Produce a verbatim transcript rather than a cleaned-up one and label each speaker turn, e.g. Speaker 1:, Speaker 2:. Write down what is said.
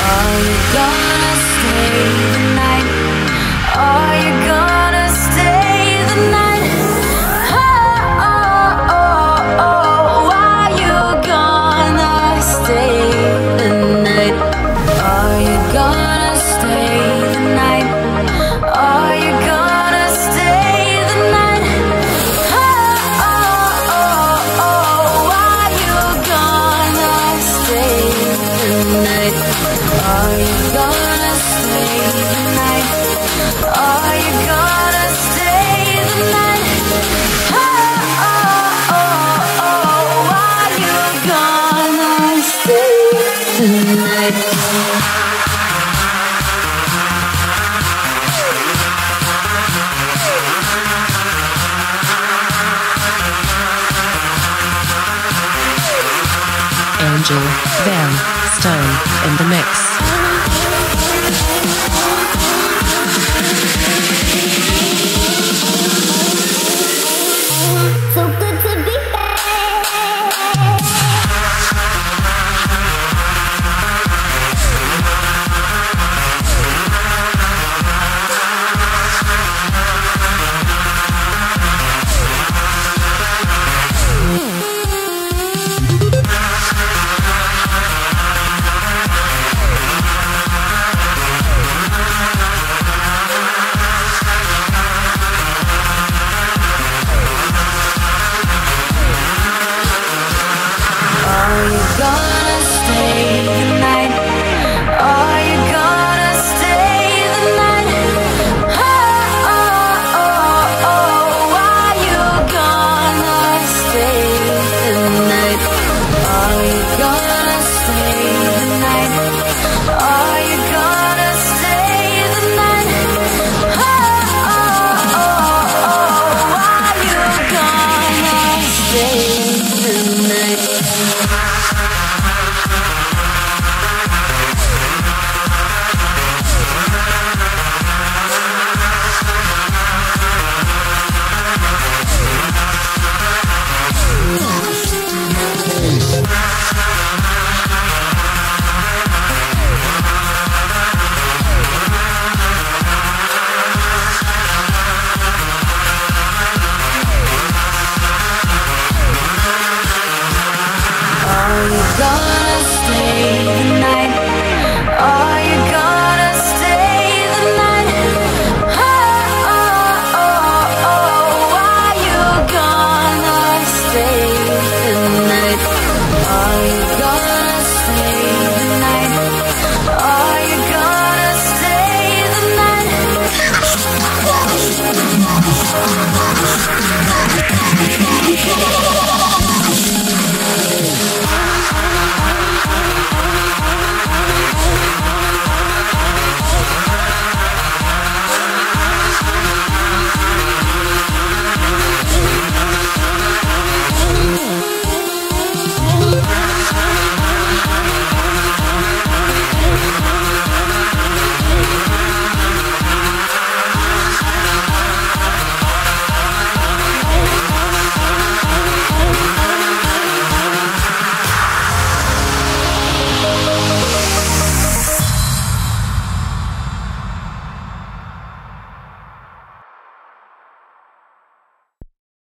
Speaker 1: Are you gonna stay the night? Are you gonna stay the night? Oh, oh, oh, oh. Are you gonna stay the night? Are you gonna stay the night? Are you gonna stay the night? Oh, oh, oh, oh. Are you gonna stay the night? Are you gonna stay the night? Are you gonna stay the night? Oh, oh, oh, oh. Are you gonna stay the night?
Speaker 2: Angel Van Stone in the mix.